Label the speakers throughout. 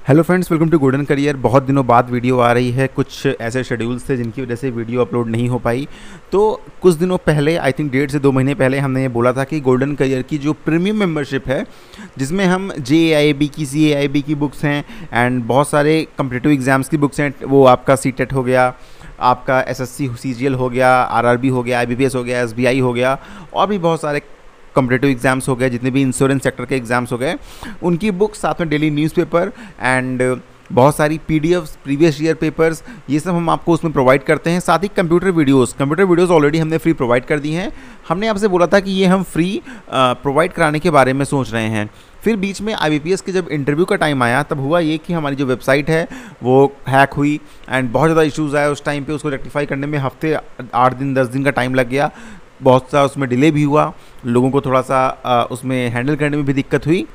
Speaker 1: Hello friends, welcome to golden career. बहुत दिनों बाद वीडियो आ रही है। कुछ ऐसे शेड्यूल्स थे जिनकी वजह से वीडियो अपलोड नहीं हो पाई। तो कुछ दिनों पहले, आई थिंक 1.5 से 2 महीने पहले, हमने ये बोला था कि गोल्डन करियर की जो प्रीमियम मेंबरशिप है, जिसमें हम JAIB की, CAIB की बुक्स हैं एंड बहुत सारे कम्पिटिटिव एग्जाम्स की बुक्स हैं। वो आपका CTET हो गया, आपका SSC CGL हो गया, RRB हो गया, IBPS हो गया, SBI हो गया, और भी बहुत सारे कॉम्पिटिटिव एग्जाम्स हो गए, जितने भी इंश्योरेंस सेक्टर के एग्जाम्स हो गए, उनकी बुक्स, साथ में डेली न्यूज़पेपर एंड बहुत सारी PDFs, प्रीवियस ईयर पेपर्स, ये सब हम आपको उसमें प्रोवाइड करते हैं। साथ ही कंप्यूटर वीडियोस ऑलरेडी हमने फ्री प्रोवाइड कर दी हैं। हमने आपसे बोला था कि ये हम फ्री प्रोवाइड कराने के बारे में सोच रहे हैं। फिर बीच में IBPS के जब इंटरव्यू का टाइम आया, तब हुआ ये कि हमारी जो वेबसाइट है वो हैक हुई एंड बहुत ज़्यादा इश्यूज़ आए उस टाइम पे। उसको रेक्टिफाई करने में हफ्ते, 8 दिन, 10 दिन का टाइम लग गया। बहुत सा उसमें डिले भी हुआ, लोगों को थोड़ा सा उसमें हैंडल करने में भी दिक्कत हुई।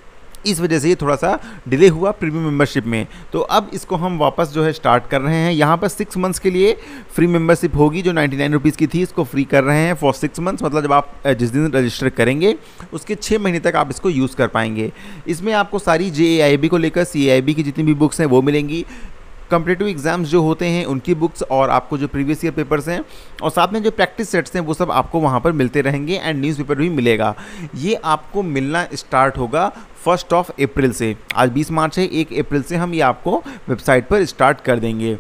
Speaker 1: इस वजह से ये थोड़ा सा डिले हुआ प्रीमियम मेंबरशिप में। तो अब इसको हम वापस जो है स्टार्ट कर रहे हैं। यहाँ पर 6 मंथ्स के लिए फ्री मेंबरशिप होगी। जो 99 रुपीज़ की थी, इसको फ्री कर रहे हैं फॉर 6 मंथ्स। मतलब जब आप जिस दिन रजिस्टर करेंगे उसके 6 महीने तक आप इसको यूज़ कर पाएंगे। इसमें आपको सारी JAIB को लेकर CAIB की जितनी भी बुक्स हैं वो मिलेंगी, कॉम्पिटिटिव एग्जाम्स जो होते हैं उनकी बुक्स, और आपको जो प्रीवियस ईयर पेपर्स हैं, और साथ में जो प्रैक्टिस सेट्स हैं वो सब आपको वहाँ पर मिलते रहेंगे एंड न्यूज़पेपर भी मिलेगा। ये आपको मिलना स्टार्ट होगा 1 अप्रैल से। आज 20 मार्च है, 1 अप्रैल से हम ये आपको वेबसाइट पर स्टार्ट कर देंगे।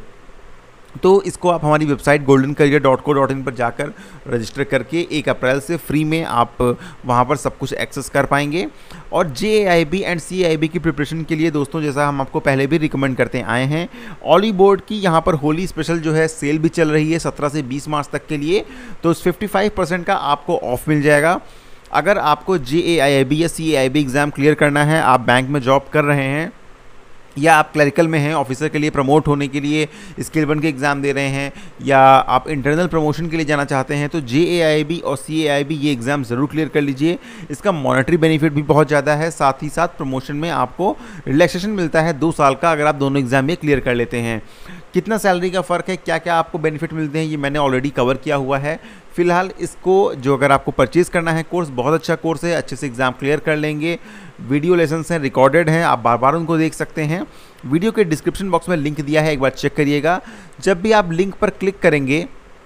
Speaker 1: तो इसको आप हमारी वेबसाइट goldencareer.co.in पर जाकर रजिस्टर करके 1 अप्रैल से फ्री में आप वहाँ पर सब कुछ एक्सेस कर पाएंगे। और JAIB एंड CAIB की प्रिपरेशन के लिए दोस्तों, जैसा हम आपको पहले भी रिकमेंड करते आए हैं, ऑली बोर्ड की यहाँ पर होली स्पेशल जो है सेल भी चल रही है 17 से 20 मार्च तक के लिए। तो 55% का आपको ऑफ मिल जाएगा। अगर आपको JAIB या CAIB एग्ज़ाम क्लियर करना है, आप बैंक में जॉब कर रहे हैं या आप क्लरिकल में हैं, ऑफिसर के लिए प्रमोट होने के लिए स्किल 1 के एग्ज़ाम दे रहे हैं, या आप इंटरनल प्रमोशन के लिए जाना चाहते हैं, तो JAIB और CAIB ये एग्ज़ाम ज़रूर क्लियर कर लीजिए। इसका मॉनेटरी बेनिफिट भी बहुत ज़्यादा है। साथ ही साथ प्रमोशन में आपको रिलैक्सेशन मिलता है 2 साल का, अगर आप दोनों एग्ज़ाम ये क्लियर कर लेते हैं। कितना सैलरी का फ़र्क है, क्या क्या आपको बेनिफिट मिलते हैं, ये मैंने ऑलरेडी कवर किया हुआ है। फ़िलहाल इसको जो अगर आपको परचेज़ करना है, कोर्स बहुत अच्छा कोर्स है, अच्छे से एग्ज़ाम क्लियर कर लेंगे। वीडियो लेसन्स हैं, रिकॉर्डेड हैं, आप बार बार उनको देख सकते हैं। वीडियो के डिस्क्रिप्शन बॉक्स में लिंक दिया है, एक बार चेक करिएगा। जब भी आप लिंक पर क्लिक करेंगे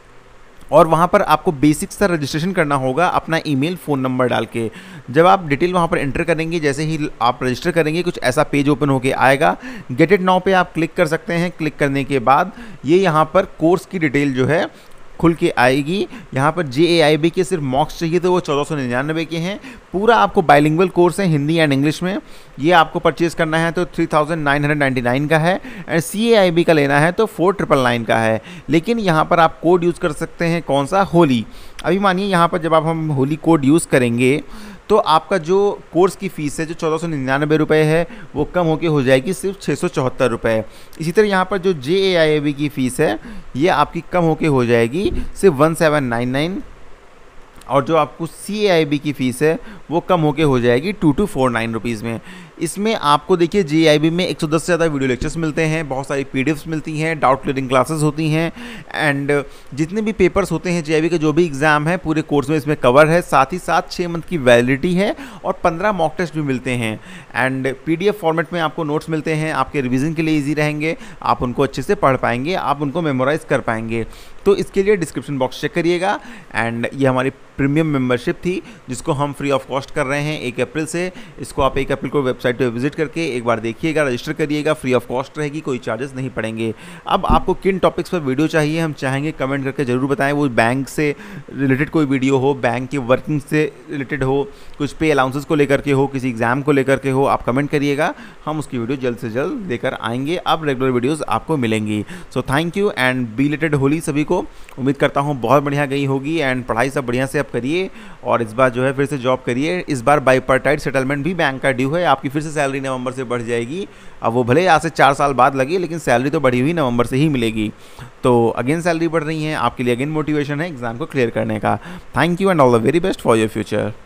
Speaker 1: और वहाँ पर आपको बेसिक सा रजिस्ट्रेशन करना होगा अपना ईमेल, फ़ोन नंबर डाल के। जब आप डिटेल वहाँ पर एंटर करेंगे, जैसे ही आप रजिस्टर करेंगे, कुछ ऐसा पेज ओपन होके आएगा। गेट इट नाउ पे आप क्लिक कर सकते हैं। क्लिक करने के बाद ये यहाँ पर कोर्स की डिटेल जो है खुल के आएगी। यहाँ पर JAIB के सिर्फ मॉक्स चाहिए, तो वो 1499 के हैं। पूरा आपको बाइलिंगुअल कोर्स है, हिंदी एंड इंग्लिश में। ये आपको परचेज़ करना है तो 3999 का है, एंड CAIB का लेना है तो 4999 का है। लेकिन यहाँ पर आप कोड यूज़ कर सकते हैं, कौन सा, होली। अभी मानिए यहाँ पर जब हम होली कोड यूज़ करेंगे तो आपका जो कोर्स की फ़ीस है, जो 1499 रुपये है, वो कम होके हो जाएगी सिर्फ 674 रुपये। इसी तरह यहाँ पर जो JAIB की फ़ीस है, ये आपकी कम होके हो जाएगी सिर्फ 1799, और जो आपको CAIB की फ़ीस है वो कम होके हो जाएगी 2249 रुपीज़ में। इसमें आपको देखिए JAIB में 110 से ज़्यादा वीडियो लेक्चर्स मिलते हैं, बहुत सारी PDFs मिलती हैं, डाउट क्लियरिंग क्लासेस होती हैं, एंड जितने भी पेपर्स होते हैं JAIB के, जो भी एग्ज़ाम है, पूरे कोर्स में इसमें कवर है। साथ ही साथ 6 मंथ की वैलिडिटी है और 15 मॉक टेस्ट भी मिलते हैं, एंड PDF फॉर्मेट में आपको नोट्स मिलते हैं। आपके रिवीजन के लिए ईजी रहेंगे, आप उनको अच्छे से पढ़ पाएंगे, आप उनको मेमोराइज कर पाएंगे। तो इसके लिए डिस्क्रिप्शन बॉक्स चेक करिएगा। एंड ये हमारी प्रीमियम मेंबरशिप थी, जिसको हम फ्री ऑफ कॉस्ट कर रहे हैं 1 अप्रैल से। इसको आप 1 अप्रैल को वेबसाइट पे विजिट करके एक बार देखिएगा, रजिस्टर करिएगा, फ्री ऑफ कॉस्ट रहेगी, कोई चार्जेस नहीं पड़ेंगे। अब आपको किन टॉपिक्स पर वीडियो चाहिए, हम चाहेंगे कमेंट करके ज़रूर बताएं। वो बैंक से रिलेटेड कोई वीडियो हो, बैंक के वर्किंग से रिलेटेड हो, कुछ पे अलाउंसेस को लेकर के हो, किसी एग्ज़ाम को लेकर के हो, आप कमेंट करिएगा, हम उसकी वीडियो जल्द से जल्द लेकर आएंगे। अब रेगुलर वीडियोज़ आपको मिलेंगी। So thank you and belated Holi सभी को। उम्मीद करता हूँ बहुत बढ़िया गई होगी, एंड पढ़ाई सब बढ़िया से आप करिए, और इस बार जो है फिर से जॉब करिए। इस बार बाइपार्टाइट सेटलमेंट भी बैंक का ड्यू है, आपकी फिर से सैलरी नवंबर से बढ़ जाएगी। अब वो भले आज से 4 साल बाद लगे, लेकिन सैलरी तो बढ़ी हुई नवंबर से ही मिलेगी। तो अगेन सैलरी बढ़ रही है, आपके लिए अगेन मोटिवेशन है एग्जाम को क्लियर करने का। Thank you and all the very best for your future.